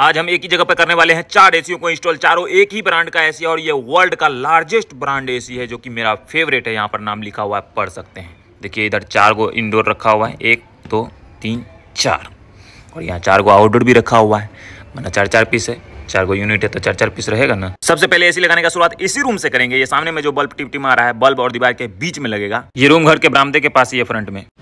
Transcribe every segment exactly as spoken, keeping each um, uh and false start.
आज हम एक ही जगह पे करने वाले हैं चार एसी को इंस्टॉल, चारों एक ही ब्रांड का एसी और ये वर्ल्ड का लार्जेस्ट ब्रांड एसी है जो कि मेरा फेवरेट है। यहाँ पर नाम लिखा हुआ है, पढ़ सकते हैं। देखिए इधर चार गो इंडोर रखा हुआ है, एक दो तीन चार, और यहाँ चार गो आउटडोर भी रखा हुआ है, मतलब चार चार पीस है। चार गो यूनिट है तो चार चार पीस रहेगा ना। सबसे पहले एसी लगाने का शुरुआत इसी रूम से करेंगे। ये सामने में जो बल्ब टिमटिमा रहा है, बल्ब और दीवार के बीच में लगेगा। ये रूम घर के बरामदे के पास ही है, फ्रंट में।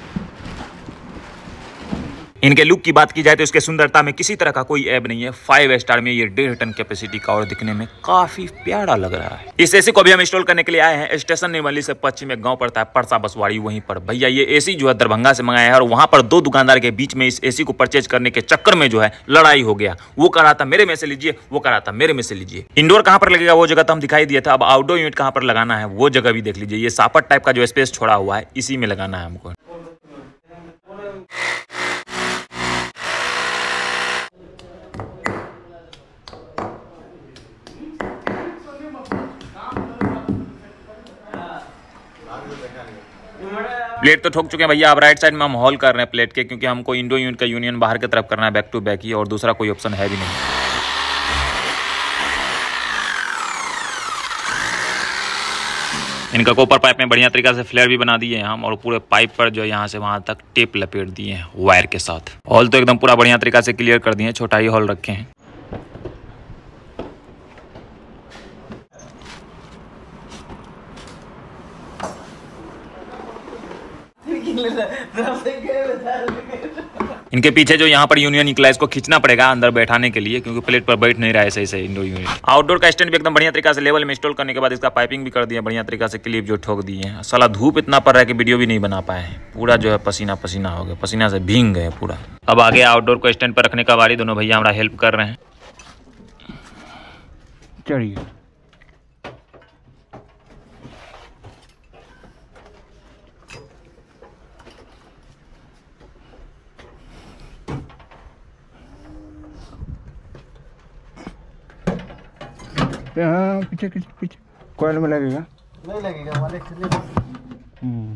इनके लुक की बात की जाए तो इसके सुंदरता में किसी तरह का कोई ऐब नहीं है। फाइव स्टार में ये डेढ़ टन कैपेसिटी का और दिखने में काफी प्यारा लग रहा है। इस एसी को भी हम इंस्टॉल करने के लिए आए हैं स्टेशन निर्मली से पश्चिम में गांव पड़ता है परसा बसवाड़ी, वहीं पर। भैया ये एसी जो है दरभंगा से मंगाया है और वहां पर दो दुकानदार के बीच में इस एसी को परचेज करने के चक्कर में जो है लड़ाई हो गया। वो कह रहा था मेरे में से लीजिए, वो कह रहा था मेरे में से लीजिए। इंडोर कहाँ पर लगेगा वो जगह तो हम दिखाई दिया था। अब आउटडोर यूनिट कहाँ पर लगाना है वो जगह भी देख लीजिए। ये सापट टाइप का जो स्पेस छोड़ा हुआ है इसी में लगाना है हमको। प्लेट तो ठोक चुके हैं भैया। अब राइट साइड में हम हॉल कर रहे हैं प्लेट के, क्योंकि हमको इंडो यूनिट का यूनियन बाहर की तरफ करना है, बैक टू बैक ही, और दूसरा कोई ऑप्शन है भी नहीं। इनका कॉपर पाइप में बढ़िया तरीका से फ्लेयर भी बना दिए हैं हम, और पूरे पाइप पर जो यहाँ से वहां तक टेप लपेट दिए हैं वायर के साथ। हॉल तो एकदम पूरा बढ़िया तरीका से क्लियर कर दिए हैं, छोटा ही हॉल रखे हैं। इनके पीछे जो यहाँ पर यूनियन निकला है इसको खींचना पड़ेगा अंदर बैठाने के लिए, क्योंकि प्लेट पर बैठ नहीं रहा है सही से इंडोर यूनिट। आउटडोर का स्टैंड भी एकदम बढ़िया तरीका से लेवल में इंस्टॉल करने के बाद इसका पाइपिंग भी कर दिया बढ़िया तरीका से, क्लिप जो ठोक दिए हैं। साला धूप इतना पड़ रहा है कि वीडियो भी नहीं बना पाए हैं, पूरा जो है पसीना पसीना हो गया, पसीना से भींग गए पूरा। अब आगे आउटडोर को स्टैंड पर रखने का बारी, दोनों भैया हमारा हेल्प कर रहे हैं। चलिए हाँ, पीछे पीछे पीछे कॉइल में लगेगा, नहीं लगेगा मालिक से ले। हम्म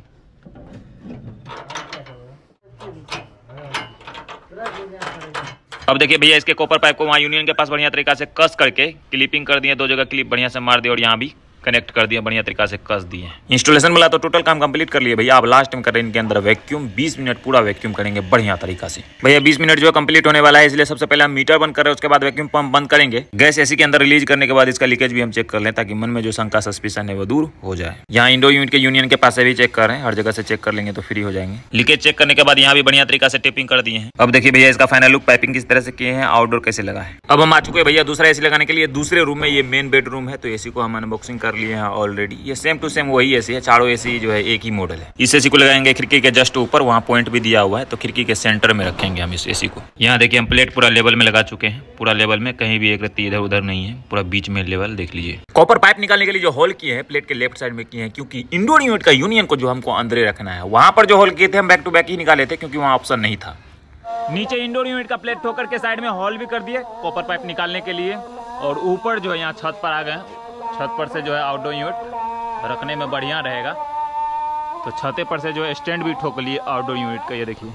अब देखिए भैया इसके कॉपर पाइप को वहाँ यूनियन के पास बढ़िया तरीका से कस करके क्लिपिंग कर दिए, दो जगह क्लिप बढ़िया से मार दिए और यहाँ भी कनेक्ट कर दिया, बढ़िया तरीका से कस दिए। इंस्टॉलेशन वाला तो टोटल काम कंप्लीट कर लिए भैया। अब लास्ट में कर रहे हैं इनके अंदर वैक्यूम, बीस मिनट पूरा वैक्यूम करेंगे बढ़िया तरीका से। भैया बीस मिनट जो है कंप्लीट होने वाला है, इसलिए सबसे पहले हम मीटर बंद कर रहे हैं, उसके बाद वैक्यूम पंप बंद करेंगे। गैस एसी के अंदर रिलीज करने के बाद इसका लीकेज भी हम चेक कर लें, ताकि मन में जो शंका सस्पिशन है वो दूर हो जाए। यहाँ इंडोर यूनिट के यूनियन के पास से भी चेक कर रहे हैं, हर जगह से चेक कर लेंगे तो फ्री हो जाएंगे। लीकेज चेक करने के बाद यहाँ भी बढ़िया तरीका से टेपिंग कर दिए हैं। अब देखिए भैया इसका फाइनल लुक पाइपिंग किस तरह से किए हैं, आउटडोर कैसे लगा है। अब हम आ चुके हैं भैया दूसरा एसी लगाने के लिए दूसरे रूम में। ये मेन बेडरूम है, तो एसी को हम अनबॉक्सिंग कर लिए हैं ऑलरेडी। ये सेम टू सेम वही एसी है, चारों एसी जो है एक ही मॉडल है। इस एसी को लगाएंगे खिड़की के जस्ट ऊपर, वहाँ पॉइंट भी दिया हुआ है, तो खिड़की के सेंटर में रखेंगे हम इस एसी को। यहाँ देखिए हम प्लेट पूरा लेवल में लगा चुके हैं, पूरा लेवल में, कहीं भी एक रत्ती इधर उधर नहीं है, पूरा बीच में लेवल देख लीजिए। कॉपर पाइप निकालने के लिए जो होल किए हैं प्लेट के लेफ्ट साइड में किए हैं, क्योंकि इंडोर यूनिट का यूनियन को जो हमको अंदर रखना है। वहां पर जो होल किए थे हम बैक टू बैक ही निकाले थे, क्योंकि वहाँ ऑप्शन नहीं था। नीचे इंडोर यूनिट का प्लेट ठोकर के साइड में होल भी कर दिए कॉपर पाइप निकालने के लिए, और ऊपर जो है यहाँ छत पर आ गए। छत पर से जो है आउटडोर यूनिट रखने में बढ़िया रहेगा, तो छते पर से जो है स्टैंड भी ठोक लिए आउटडोर यूनिट का। ये देखिए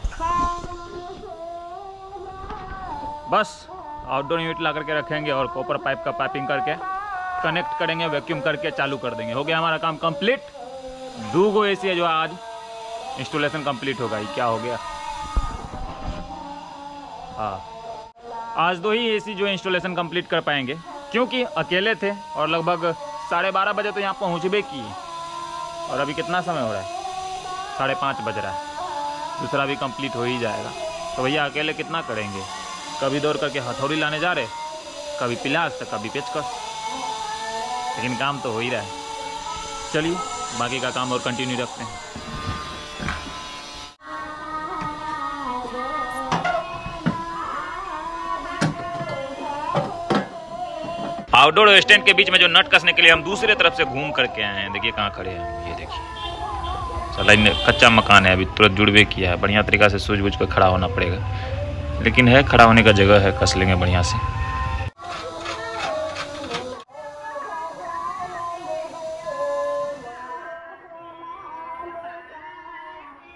बस आउटडोर यूनिट ला करके रखेंगे और कॉपर पाइप का पाइपिंग करके कनेक्ट करेंगे, वैक्यूम करके चालू कर देंगे। हो गया हमारा काम कंप्लीट। दो गो एसी है जो आज इंस्टॉलेशन कंप्लीट होगा। ये क्या हो गया, हाँ आज दो ही एसी जो इंस्टॉलेशन कंप्लीट कर पाएंगे, क्योंकि अकेले थे और लगभग साढ़े बारह बजे तो यहाँ पहुँच भी किए, और अभी कितना समय हो रहा है, साढ़े पाँच बज रहा है। दूसरा भी कंप्लीट हो ही जाएगा। तो भैया अकेले कितना करेंगे, कभी दौड़ करके हथौड़ी लाने जा रहे, कभी पिलास तो कभी पेचकस, लेकिन काम तो हो ही रहा है। चलिए बाकी का काम और कंटिन्यू रखते हैं। आउटडोर और स्टैंड के बीच में जो नट कसने के लिए हम दूसरे तरफ से घूम करके आए हैं। देखिए कहाँ खड़े हैं, ये देखिए साला इनमें कच्चा मकान है, अभी तुरंत जुड़वे किया है, बढ़िया तरीका से सूझबूझ कर खड़ा होना पड़ेगा, लेकिन है खड़ा होने का जगह है, कस लेंगे बढ़िया से।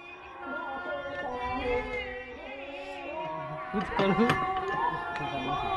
कुछ करो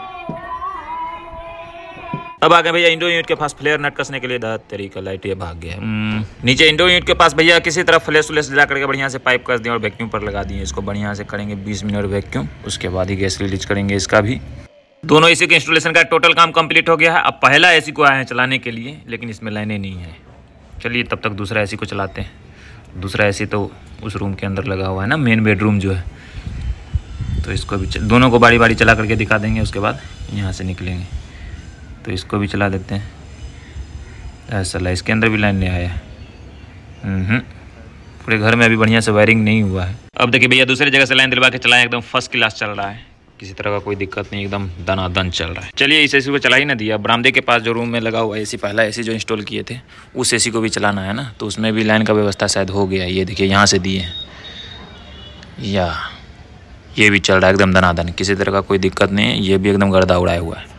अब आ गए भैया इंडो यूनिट के पास फ्लेयर नट कसने के लिए। दा तरीका लाइट ये भाग गया। नीचे इंडो यूनिट के पास भैया किसी तरह फ्लैश व्लेश जला करके बढ़िया से पाइप कर दिए और वैक्यूम पर लगा दिए। इसको बढ़िया से करेंगे बीस मिनट वैक्यूम, उसके बाद ही गैस रिलीज करेंगे इसका भी। दोनों एसी के इंस्टॉलेशन का टोटल काम कंप्लीट हो गया है। अब पहला एसी को आए हैं चलाने के लिए, लेकिन इसमें लाइनें नहीं है। चलिए तब तक दूसरा एसी को चलाते हैं। दूसरा एसी तो उस रूम के अंदर लगा हुआ है ना, मेन बेडरूम जो है। तो इसको भी चल... दोनों को बारी बारी चला करके दिखा देंगे, उसके बाद यहाँ से निकलेंगे। तो इसको भी चला देते हैं। ऐसा इसके अंदर भी लाइन नहीं आया है। पूरे घर में अभी बढ़िया से वायरिंग नहीं हुआ है। अब देखिए भैया दूसरी जगह से लाइन दिलवा के चलाएं, एकदम फर्स्ट क्लास चल रहा है, किसी तरह का कोई दिक्कत नहीं, एकदम दनादन चल रहा है। चलिए इस एसी को चला ही ना दिया। बरामदे के पास जो रूम में लगा हुआ एसी, पहला एसी जो इंस्टॉल किए थे, उस एसी को भी चलाना है ना, तो उसमें भी लाइन का व्यवस्था शायद हो गया। ये देखिए यहाँ से दिए हैं, या ये भी चल रहा है एकदम दनादन, किसी तरह का कोई दिक्कत नहीं है। ये भी एकदम गर्दा उड़ाया हुआ है।